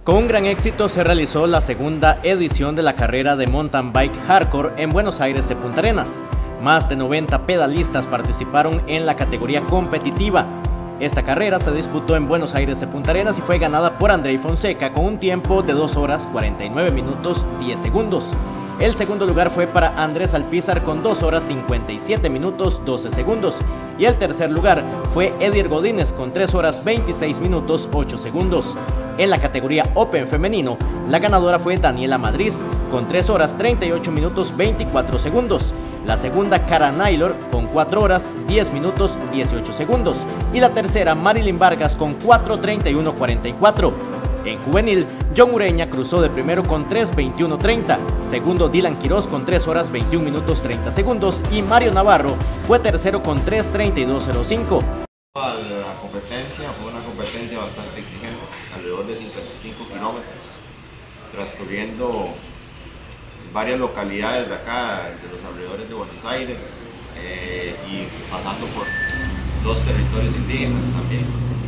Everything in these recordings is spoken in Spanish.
Con un gran éxito se realizó la segunda edición de la carrera de mountain bike hardcore en Buenos Aires de Punta Arenas. Más de 90 pedalistas participaron en la categoría competitiva. Esta carrera se disputó en Buenos Aires de Punta Arenas y fue ganada por Andrei Fonseca con un tiempo de 2 horas 49 minutos 10 segundos. El segundo lugar fue para Andrés Alpizar con 2 horas 57 minutos 12 segundos. Y el tercer lugar fue Edir Godínez con 3 horas 26 minutos 8 segundos. En la categoría Open femenino, la ganadora fue Daniela Madrid con 3 horas 38 minutos 24 segundos. La segunda, Cara Naylor con 4 horas 10 minutos 18 segundos. Y la tercera, Marilyn Vargas con 4:31:44. En juvenil, John Ureña cruzó de primero con 3:21:30, segundo Dylan Quiroz con 3 horas 21 minutos 30 segundos y Mario Navarro fue tercero con 3:32:05. La competencia fue una competencia bastante exigente, alrededor de 55 kilómetros, transcurriendo varias localidades de acá, de los alrededores de Buenos Aires, y pasando por 2 territorios indígenas también.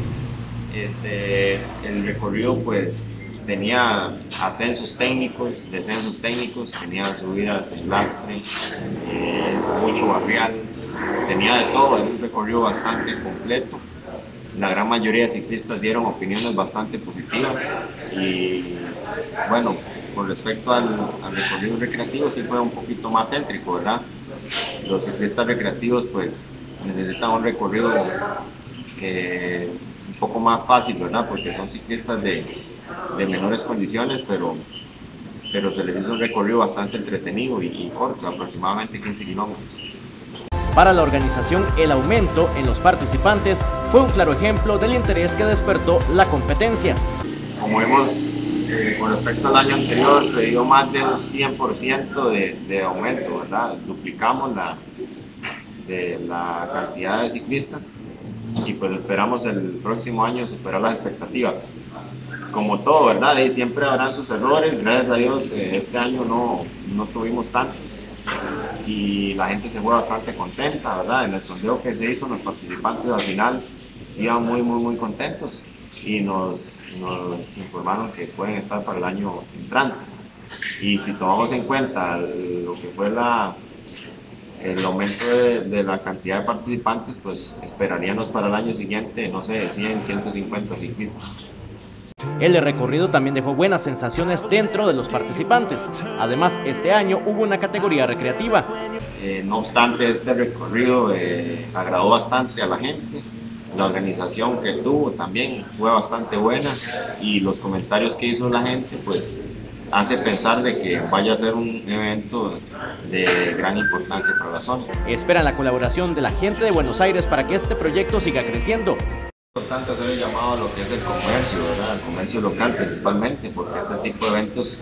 El recorrido pues tenía ascensos técnicos, descensos técnicos, tenía subidas en lastre, mucho barrial, tenía de todo, era un recorrido bastante completo. La gran mayoría de ciclistas dieron opiniones bastante positivas y bueno, con respecto al recorrido recreativo sí fue un poquito más céntrico, ¿verdad? Los ciclistas recreativos pues necesitan un recorrido un poco más fácil, ¿verdad? Porque son ciclistas de menores condiciones, pero se les hizo un recorrido bastante entretenido y corto, aproximadamente 15 kilómetros. Para la organización, el aumento en los participantes fue un claro ejemplo del interés que despertó la competencia. Como vemos, con respecto al año anterior, se dio más del 100% de aumento, ¿verdad? Duplicamos la cantidad de ciclistas y pues esperamos el próximo año superar las expectativas. Como todo, ¿verdad? Y siempre habrán sus errores, gracias a Dios este año no tuvimos tantos y la gente se fue bastante contenta, ¿verdad? En el sondeo que se hizo, los participantes al final iban muy contentos y nos informaron que pueden estar para el año entrante. Y si tomamos en cuenta lo que fue el aumento de la cantidad de participantes, pues esperaríamos para el año siguiente, no sé, 100, 150 ciclistas. El recorrido también dejó buenas sensaciones dentro de los participantes. Además, este año hubo una categoría recreativa. No obstante, este recorrido agradó bastante a la gente. La organización que tuvo también fue bastante buena y los comentarios que hizo la gente pues hace pensar de que vaya a ser un evento de gran importancia para la zona. Esperan la colaboración de la gente de Buenos Aires para que este proyecto siga creciendo. Es importante hacer el llamado a lo que es el comercio, ¿verdad? El comercio local principalmente, porque este tipo de eventos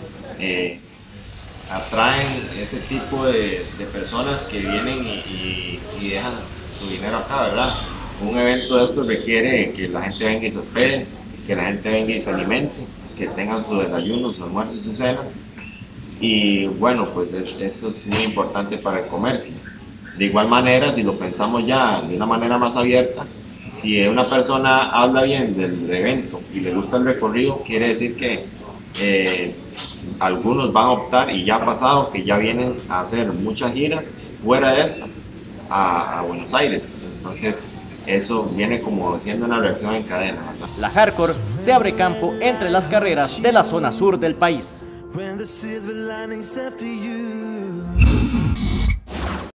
atraen ese tipo de personas que vienen y dejan su dinero acá, ¿verdad? Un evento de estos requiere que la gente venga y se hospede, que la gente venga y se alimente, que tengan su desayuno, su almuerzo y su cena. Y bueno, pues eso es muy importante para el comercio. De igual manera, si lo pensamos ya de una manera más abierta, si una persona habla bien del evento y le gusta el recorrido, quiere decir que algunos van a optar, y ya ha pasado, que ya vienen a hacer muchas giras fuera de esta, a Buenos Aires. Entonces, eso viene como siendo una reacción en cadena, ¿verdad? La hardcore se abre campo entre las carreras de la zona sur del país.